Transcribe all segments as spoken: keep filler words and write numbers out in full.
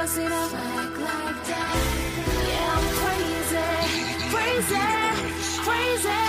seen a flag like that. Yeah, I'm crazy, crazy, crazy.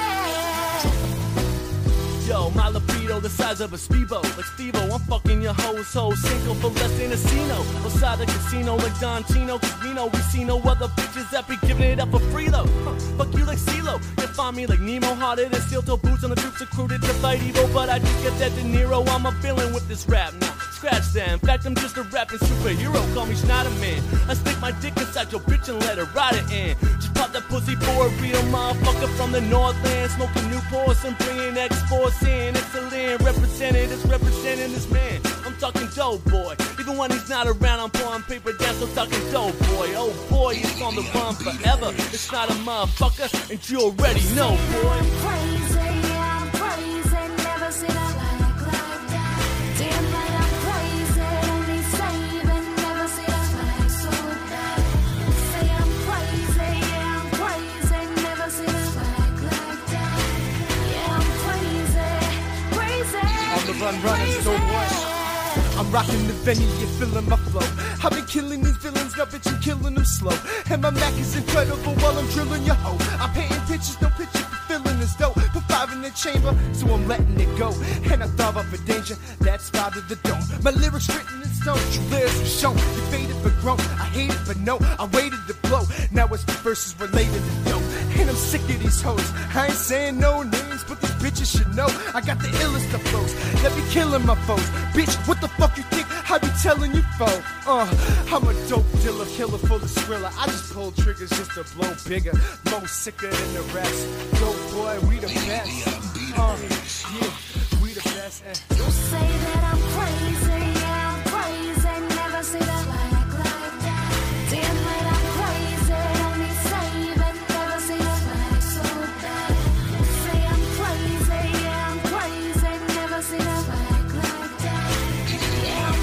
Yo, my libido the size of a speedboat. Like Steve-O, I'm fucking your hoes, hoes Cinco for less than a casino. Outside the casino like Don Chino, cause we know we see no other bitches that be giving it up for free though. Huh, fuck you like CeeLo. You find me like Nemo, harder than steel toe boots on the troops recruited to fight evil. But I just get that De Niro, I'm a villain with this rap now. Scratch that, in fact I'm just a rapping superhero, call me Schneiderman. I stick my dick inside your bitch and let her ride it in. Just pop that pussy for a real motherfucker from the Northland. Smoking Newports and bringing X-Force in. Excellent, representatives representing this man. I'm talking dope boy, even when he's not around I'm pouring paper down, so talking dope boy. Oh boy, it's on the run forever. It's not a motherfucker, and you already know, boy. I'm crazy, yeah, I'm crazy, never seen a flag like that. Damn right, I'm crazy, only saving, never seen a flag so bad. Say I'm crazy, yeah, I'm crazy, never seen a flag like that. Yeah, I'm crazy, crazy. On the run, running, so what? I'm rocking the venue, you're feeling my flow. I've been killing these villains, now bitch, I'm killing them slow. And my Mac is incredible while I'm drilling your hoe. I'm painting pictures, no picture for feeling as dope. Put five in the chamber, so I'm letting it go. And I thought of a danger, that's five to the dome. My lyrics written in stone, true lyrics were shown. You faded but grown, I hate it but no. I waited to blow, now it's the verses related to dope. And I'm sick of these hoes, I ain't saying no names, but these bitches should know I got the illest of flows, that be killing my foes. Bitch, what the fuck you think I be telling you for? Uh, I'm a dope dealer, killer full of Skrilla. I just pull triggers just to blow bigger, more sicker than the rest. Dope boy, we the best. Uh, yeah, we the best. Uh. You say that I'm crazy, yeah, I'm crazy, never seen a flag like that. Damn right, I'm crazy, only saving, never seen a flag so bad. Say I'm crazy, yeah, I'm crazy, never seen a flag like that. Yeah, I'm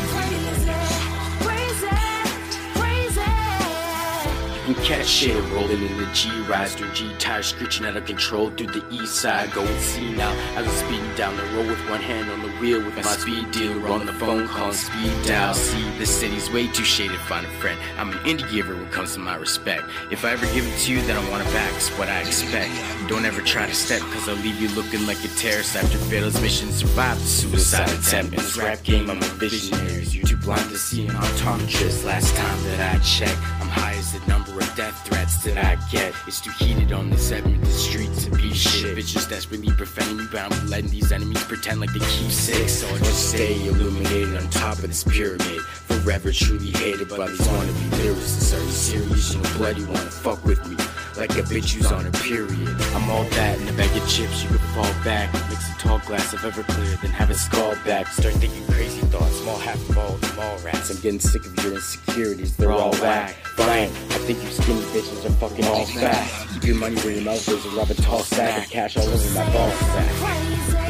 crazy, crazy, crazy. You catch shit rolling in the G-Rides through G-tires, screeching out of control through the east side. Go and see now as I'm speeding down the road with one hand on the wheel with my speed dealer on the phone calling speed dial. See, the city's way too shaded, find a friend. I'm an indie giver when it comes to my respect. If I ever give it to you, then I want it back, it's what I expect. Don't ever try to step, cause I'll leave you looking like a terrorist after Fatal's mission. Survive the suicide attempt. In this rap game, I'm a visionary. You're too blind to see an optometrist. Last time that I checked, I'm high as the number of death threats that I get. It's too heated on this Edmonton street to be shit. Bitches desperately preventing me, but I'm letting these enemies pretend like they keep sick. So I just stay illuminated on top of this pyramid. Forever truly hated by these wannabe lyricists. Are you serious? You know bloody wanna fuck with me like a bitch who's on a period. I'm all that in a bag of chips, you can fall back. Mix a tall glass of Everclear, then have it skull back. Start thinking crazy thoughts, small half of all the mall rats. I'm getting sick of your insecurities, they're all whack. Fine, I think you skinny bitches are fucking all fat. Keep your money where your mouth is and rub a tall sack of cash all over my ball sack.